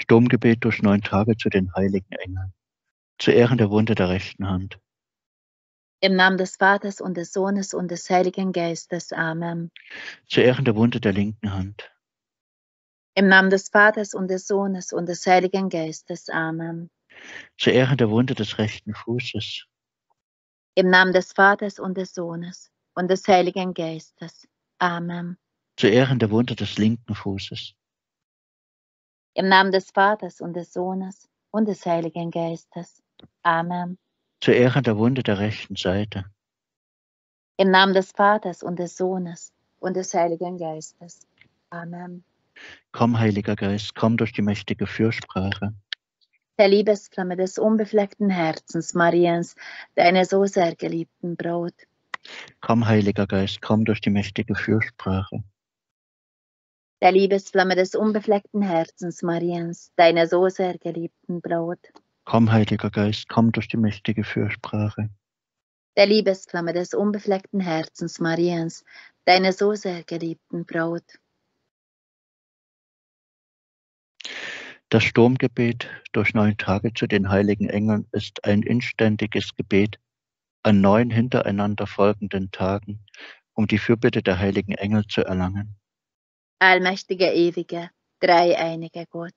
Sturmgebet durch 9 Tage zu den heiligen Engeln. Zu Ehren der Wunde der rechten Hand. Im Namen des Vaters und des Sohnes und des Heiligen Geistes. Amen. Zu Ehren der Wunde der linken Hand. Im Namen des Vaters und des Sohnes und des Heiligen Geistes. Amen. Zu Ehren der Wunde des rechten Fußes. Im Namen des Vaters und des Sohnes und des Heiligen Geistes. Amen. Zu Ehren der Wunde des linken Fußes. Im Namen des Vaters und des Sohnes und des Heiligen Geistes. Amen. Zu Ehren der Wunde der rechten Seite. Im Namen des Vaters und des Sohnes und des Heiligen Geistes. Amen. Komm, Heiliger Geist, komm durch die mächtige Fürsprache. Der Liebesflamme des unbefleckten Herzens Mariens, deiner so sehr geliebten Braut. Komm, Heiliger Geist, komm durch die mächtige Fürsprache. Der Liebesflamme des unbefleckten Herzens Mariens, deiner so sehr geliebten Braut. Komm, Heiliger Geist, komm durch die mächtige Fürsprache. Der Liebesflamme des unbefleckten Herzens Mariens, deiner so sehr geliebten Braut. Das Sturmgebet durch 9 Tage zu den heiligen Engeln ist ein inständiges Gebet an 9 hintereinander folgenden Tagen, um die Fürbitte der heiligen Engel zu erlangen. Allmächtiger, ewiger, dreieiniger Gott.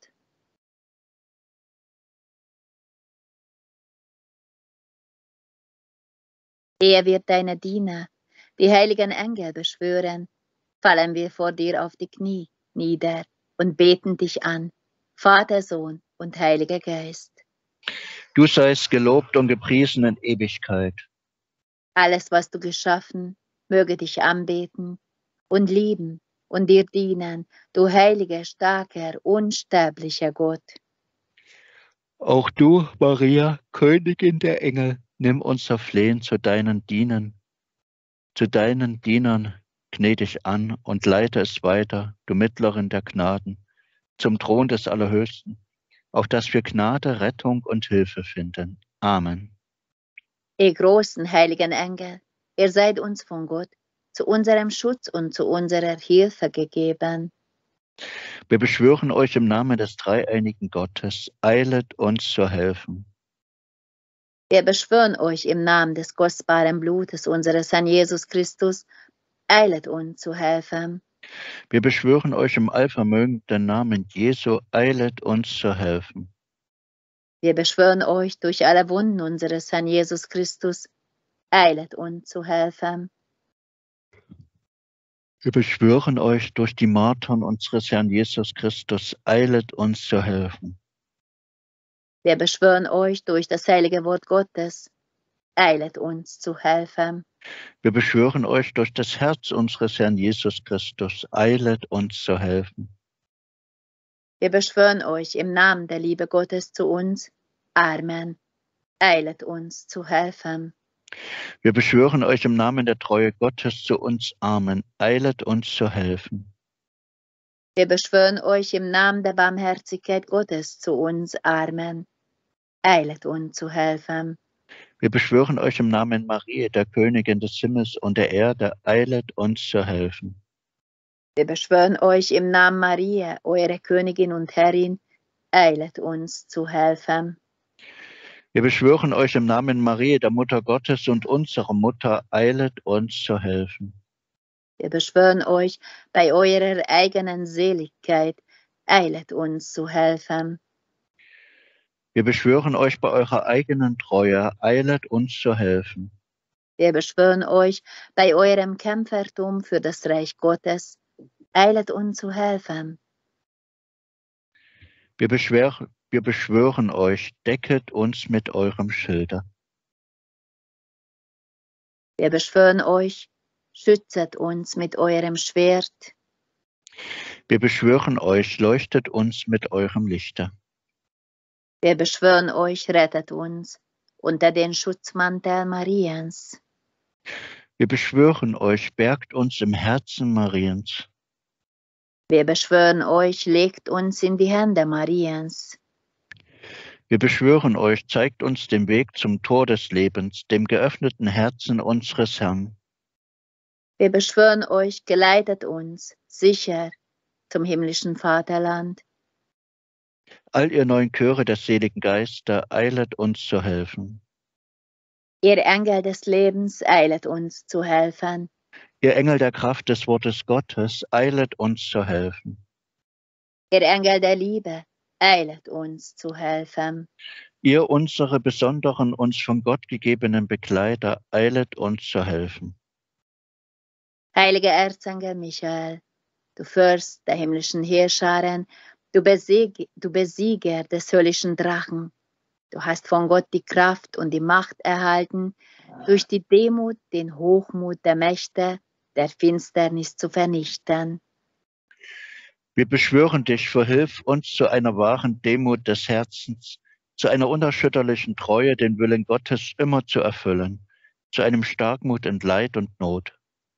Ehe wir deine Diener, die heiligen Engel beschwören, fallen wir vor dir auf die Knie nieder und beten dich an, Vater, Sohn und Heiliger Geist. Du seist gelobt und gepriesen in Ewigkeit. Alles, was du geschaffen, möge dich anbeten und lieben und dir dienen, du heiliger, starker, unsterblicher Gott. Auch du, Maria, Königin der Engel, nimm unser Flehen zu deinen Dienern gnädig an und leite es weiter, du Mittlerin der Gnaden, zum Thron des Allerhöchsten, auf dass wir Gnade, Rettung und Hilfe finden. Amen. Ihr großen heiligen Engel, ihr seid uns von Gott zu unserem Schutz und zu unserer Hilfe gegeben. Wir beschwören euch im Namen des dreieinigen Gottes, eilet uns zu helfen. Wir beschwören euch im Namen des kostbaren Blutes unseres Herrn Jesus Christus, eilet uns zu helfen. Wir beschwören euch im allvermögenden Namen Jesu, eilet uns zu helfen. Wir beschwören euch durch alle Wunden unseres Herrn Jesus Christus, eilet uns zu helfen. Wir beschwören euch durch die Martern unseres Herrn Jesus Christus, eilet uns zu helfen. Wir beschwören euch durch das heilige Wort Gottes, eilet uns zu helfen. Wir beschwören euch durch das Herz unseres Herrn Jesus Christus, eilet uns zu helfen. Wir beschwören euch im Namen der Liebe Gottes zu uns, Amen, eilet uns zu helfen. Wir beschwören euch im Namen der Treue Gottes zu uns, Amen, eilet uns zu helfen. Wir beschwören euch im Namen der Barmherzigkeit Gottes zu uns, Amen, eilet uns zu helfen. Wir beschwören euch im Namen Maria, der Königin des Himmels und der Erde, eilet uns zu helfen. Wir beschwören euch im Namen Maria, eure Königin und Herrin, eilet uns zu helfen. Wir beschwören euch im Namen Maria, der Mutter Gottes und unserer Mutter, eilet uns zu helfen. Wir beschwören euch bei eurer eigenen Seligkeit, eilet uns zu helfen. Wir beschwören euch bei eurer eigenen Treue, eilet uns zu helfen. Wir beschwören euch bei eurem Kämpfertum für das Reich Gottes, eilet uns zu helfen. Wir beschwören euch, decket uns mit eurem Schilde. Wir beschwören euch, schützet uns mit eurem Schwert. Wir beschwören euch, leuchtet uns mit eurem Lichte. Wir beschwören euch, rettet uns unter den Schutzmantel Mariens. Wir beschwören euch, bergt uns im Herzen Mariens. Wir beschwören euch, legt uns in die Hände Mariens. Wir beschwören euch, zeigt uns den Weg zum Tor des Lebens, dem geöffneten Herzen unseres Herrn. Wir beschwören euch, geleitet uns sicher zum himmlischen Vaterland. All ihr neuen Chöre der seligen Geister, eilet uns zu helfen. Ihr Engel des Lebens, eilet uns zu helfen. Ihr Engel der Kraft des Wortes Gottes, eilet uns zu helfen. Ihr Engel der Liebe, eilet uns zu helfen. Ihr unsere besonderen, uns von Gott gegebenen Begleiter, eilet uns zu helfen. Heiliger Erzengel Michael, du Fürst der himmlischen Heerscharen, du Besieger des höllischen Drachen, du hast von Gott die Kraft und die Macht erhalten, durch die Demut den Hochmut der Mächte der Finsternis zu vernichten. Wir beschwören dich, verhilf uns zu einer wahren Demut des Herzens, zu einer unerschütterlichen Treue, den Willen Gottes immer zu erfüllen, zu einem Starkmut in Leid und Not.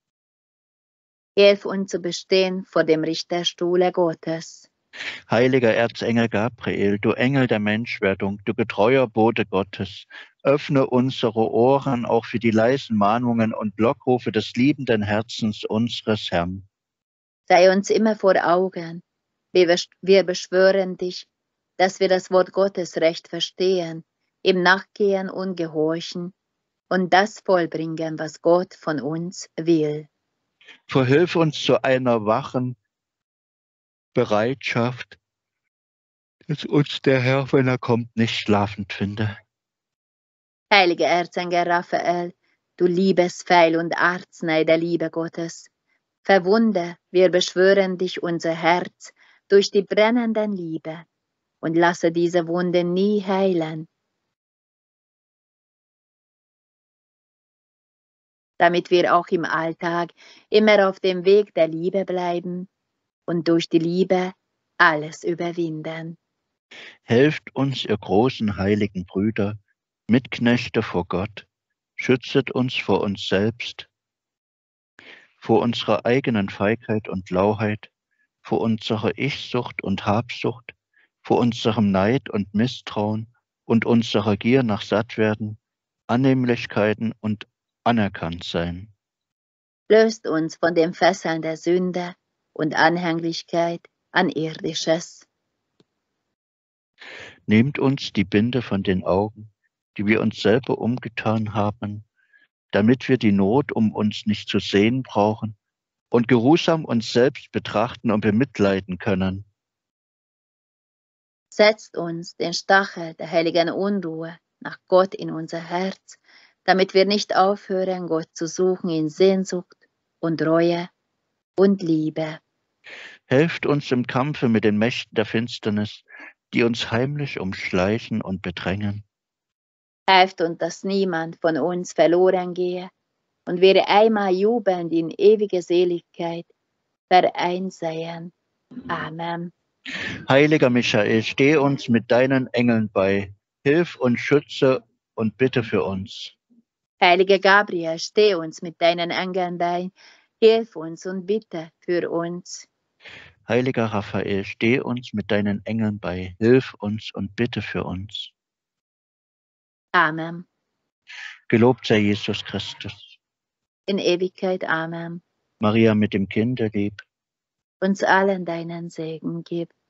Hilf uns zu bestehen vor dem Richterstuhle Gottes. Heiliger Erzengel Gabriel, du Engel der Menschwerdung, du getreuer Bote Gottes, öffne unsere Ohren auch für die leisen Mahnungen und Lockrufe des liebenden Herzens unseres Herrn. Sei uns immer vor Augen. Wir beschwören dich, dass wir das Wort Gottes recht verstehen, ihm nachgehen und gehorchen und das vollbringen, was Gott von uns will. Verhilf uns zu einer wachen Bereitschaft, dass uns der Herr, wenn er kommt, nicht schlafend finde. Heiliger Erzengel Raphael, du Liebespfeil und Arznei der Liebe Gottes, verwunde, wir beschwören dich unser Herz durch die brennenden Liebe und lasse diese Wunde nie heilen, damit wir auch im Alltag immer auf dem Weg der Liebe bleiben und durch die Liebe alles überwinden. Helft uns, ihr großen heiligen Brüder, Mitknechte vor Gott, schützet uns vor uns selbst, vor unserer eigenen Feigheit und Lauheit, vor unserer Ich-Sucht und Habsucht, vor unserem Neid und Misstrauen und unserer Gier nach Sattwerden, Annehmlichkeiten und Anerkanntsein. Löst uns von den Fesseln der Sünde und Anhänglichkeit an Irdisches. Nehmt uns die Binde von den Augen, die wir uns selber umgetan haben, damit wir die Not um uns nicht zu sehen brauchen und geruhsam uns selbst betrachten und bemitleiden können. Setzt uns den Stachel der heiligen Unruhe nach Gott in unser Herz, damit wir nicht aufhören, Gott zu suchen in Sehnsucht und Reue und Liebe. Helft uns im Kampfe mit den Mächten der Finsternis, die uns heimlich umschleichen und bedrängen. Helft uns, dass niemand von uns verloren gehe und wir einmal jubelnd in ewige Seligkeit vereint seien. Amen. Heiliger Michael, steh uns mit deinen Engeln bei, hilf und schütze und bitte für uns. Heiliger Gabriel, steh uns mit deinen Engeln bei, hilf uns und bitte für uns. Heiliger Raphael, steh uns mit deinen Engeln bei, hilf uns und bitte für uns. Amen. Gelobt sei Jesus Christus. In Ewigkeit. Amen. Maria mit dem Kinde lieb. Uns allen deinen Segen gib.